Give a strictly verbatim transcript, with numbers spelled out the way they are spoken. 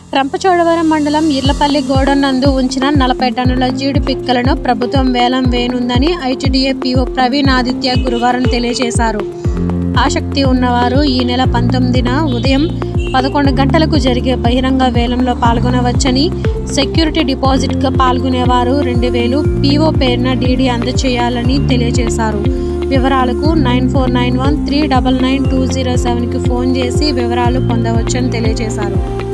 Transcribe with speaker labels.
Speaker 1: రంపచోడవరం మండలం ఇర్లపల్లి గోడౌన్ నందు ఉంచిన నలభై టన్నుల జీడి పిక్కలను ప్రభుత్వం వేలం వేయనుందని ఐటీడీఏ పీఓ ప్రవీణ్ ఆదిత్య గురువారం తెలియజేశారు. ఆసక్తి ఉన్నవారు ఈ నెల పంతొమ్మిదిన ఉదయం పదకొండు గంటలకు జరిగే బహిరంగ వేలంలో పాల్గొనవచ్చని, సెక్యూరిటీ డిపాజిట్గా పాల్గొనేవారు రెండు వేలు పీఓ పేరున డీడీ అందజేయాలని తెలియజేశారు. వివరాలకు nine four nine one three double nine two zero సెవెన్కి ఫోన్ చేసి వివరాలు పొందవచ్చని తెలియజేశారు.